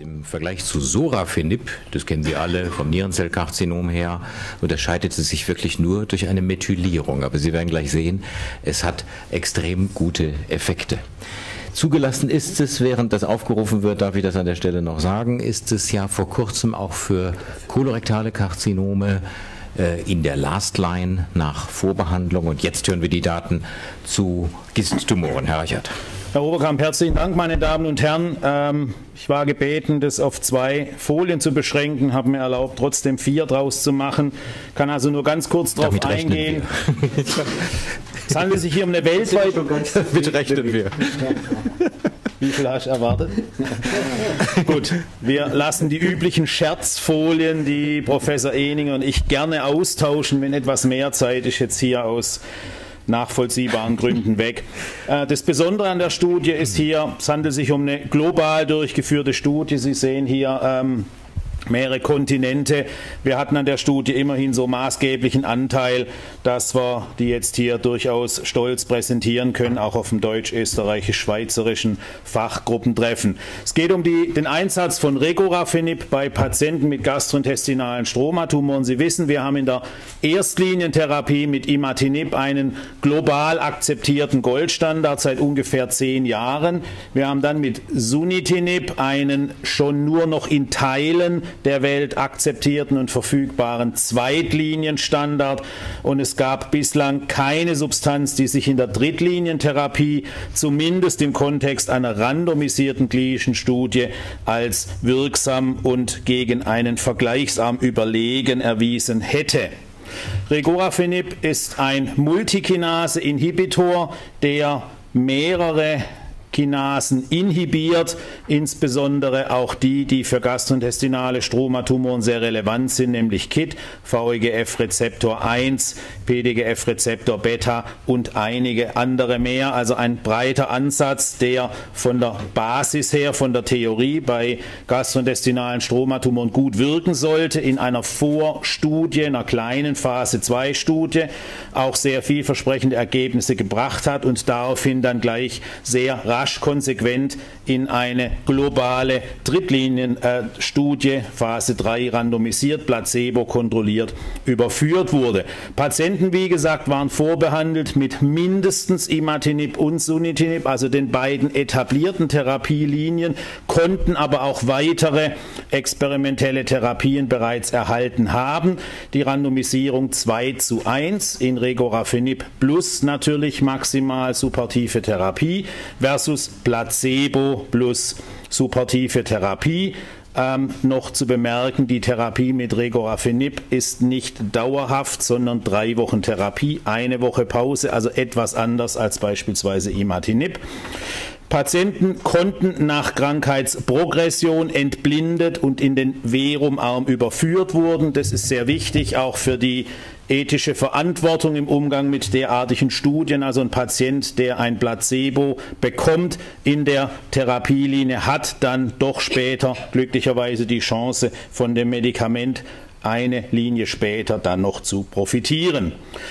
Im Vergleich zu Sorafenib, das kennen Sie alle vom Nierenzellkarzinom her, unterscheidet es sich wirklich nur durch eine Methylierung. Aber Sie werden gleich sehen, es hat extrem gute Effekte. Zugelassen ist es, während das aufgerufen wird, darf ich das an der Stelle noch sagen, ist es ja vor kurzem auch für kolorektale Karzinome in der Last Line nach Vorbehandlung. Und jetzt hören wir die Daten zu Gisttumoren. Herr Reichert. Herr Oberkamp, herzlichen Dank, meine Damen und Herren. Ich war gebeten, das auf 2 Folien zu beschränken, habe mir erlaubt, trotzdem 4 draus zu machen. Kann also nur ganz kurz darauf eingehen. Es handelt sich hier um eine weltweite... Damit rechnen wir. Wie viel hast du erwartet? Gut, wir lassen die üblichen Scherzfolien, die Professor Ehninger und ich gerne austauschen, wenn etwas mehr Zeit ist, jetzt hier aus nachvollziehbaren Gründen weg. Das Besondere an der Studie ist hier, es handelt sich um eine global durchgeführte Studie. Sie sehen hier mehrere Kontinente. Wir hatten an der Studie immerhin so maßgeblichen Anteil, dass wir die jetzt hier durchaus stolz präsentieren können, auch auf dem deutsch-österreichisch-schweizerischen Fachgruppentreffen. Es geht um den Einsatz von Regorafenib bei Patienten mit gastrointestinalen Stromatumoren. Sie wissen, wir haben in der Erstlinientherapie mit Imatinib einen global akzeptierten Goldstandard seit ungefähr 10 Jahren. Wir haben dann mit Sunitinib einen schon nur noch in Teilen der Welt akzeptierten und verfügbaren Zweitlinienstandard, und es gab bislang keine Substanz, die sich in der Drittlinientherapie zumindest im Kontext einer randomisierten klinischen Studie als wirksam und gegen einen Vergleichsarm überlegen erwiesen hätte. Regorafenib ist ein Multikinase-Inhibitor, der mehrere Kinasen inhibiert, insbesondere auch die für gastrointestinale Stromatumoren sehr relevant sind, nämlich KIT, VEGF-Rezeptor 1, PDGF-Rezeptor Beta und einige andere mehr. Also ein breiter Ansatz, der von der Basis her, von der Theorie bei gastrointestinalen Stromatumoren gut wirken sollte, in einer Vorstudie, einer kleinen Phase-2-Studie, auch sehr vielversprechende Ergebnisse gebracht hat und daraufhin dann gleich sehr rasch konsequent in eine globale Drittlinienstudie, Phase 3 randomisiert, placebo kontrolliert, überführt wurde. Patienten, wie gesagt, waren vorbehandelt mit mindestens Imatinib und Sunitinib, also den beiden etablierten Therapielinien, konnten aber auch weitere experimentelle Therapien bereits erhalten haben. Die Randomisierung 2:1 in Regorafenib plus natürlich maximal supportive Therapie versus Placebo plus supportive Therapie. Noch zu bemerken, die Therapie mit Regorafenib ist nicht dauerhaft, sondern 3 Wochen Therapie, 1 Woche Pause, also etwas anders als beispielsweise Imatinib. Patienten konnten nach Krankheitsprogression entblindet und in den Verumarm überführt wurden. Das ist sehr wichtig, auch für die ethische Verantwortung im Umgang mit derartigen Studien. Also ein Patient, der ein Placebo bekommt in der Therapielinie, hat dann doch später glücklicherweise die Chance, von dem Medikament eine Linie später dann noch zu profitieren.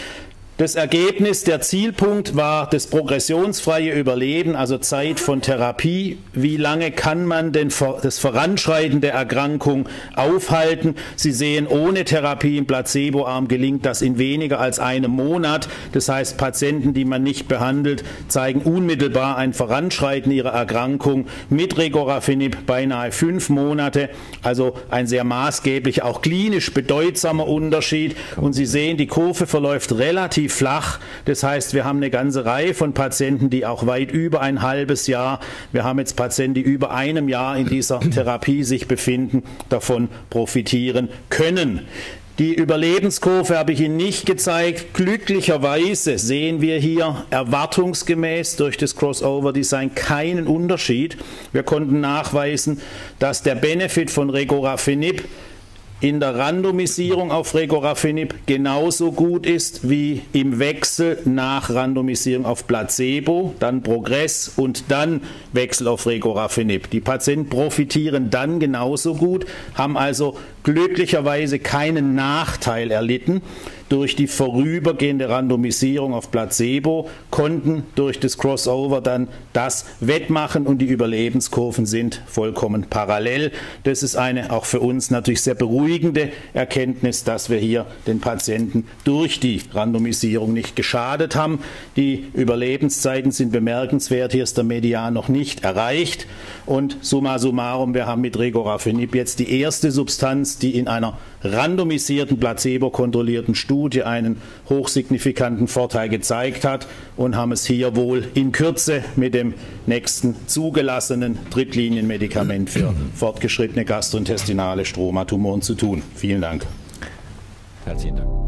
Das Ergebnis, der Zielpunkt war das progressionsfreie Überleben, also Zeit von Therapie. Wie lange kann man denn das Voranschreiten der Erkrankung aufhalten? Sie sehen, ohne Therapie im Placeboarm gelingt das in weniger als einem Monat. Das heißt, Patienten, die man nicht behandelt, zeigen unmittelbar ein Voranschreiten ihrer Erkrankung. Mit Regorafenib beinahe 5 Monate, also ein sehr maßgeblicher, auch klinisch bedeutsamer Unterschied. Und Sie sehen, die Kurve verläuft relativ flach. Das heißt, wir haben eine ganze Reihe von Patienten, die auch weit über ein halbes Jahr, wir haben jetzt Patienten, die über einem Jahr in dieser Therapie sich befinden, davon profitieren können. Die Überlebenskurve habe ich Ihnen nicht gezeigt. Glücklicherweise sehen wir hier erwartungsgemäß durch das Crossover-Design keinen Unterschied. Wir konnten nachweisen, dass der Benefit von Regorafenib in der Randomisierung auf Regorafenib genauso gut ist wie im Wechsel nach Randomisierung auf Placebo, dann Progress und dann Wechsel auf Regorafenib. Die Patienten profitieren dann genauso gut, haben also glücklicherweise keinen Nachteil erlitten. durch die vorübergehende Randomisierung auf Placebo, konnten durch das Crossover dann das wettmachen und die Überlebenskurven sind vollkommen parallel. Das ist eine auch für uns natürlich sehr beruhigende Erkenntnis, dass wir hier den Patienten durch die Randomisierung nicht geschadet haben. Die Überlebenszeiten sind bemerkenswert, hier ist der Median noch nicht erreicht und summa summarum, wir haben mit Regorafenib jetzt die erste Substanz, die in einer randomisierten, placebo-kontrollierten Studie einen hochsignifikanten Vorteil gezeigt hat und haben es hier wohl in Kürze mit dem nächsten zugelassenen Drittlinienmedikament für fortgeschrittene gastrointestinale Stromatumoren zu tun. Vielen Dank. Herzlichen Dank.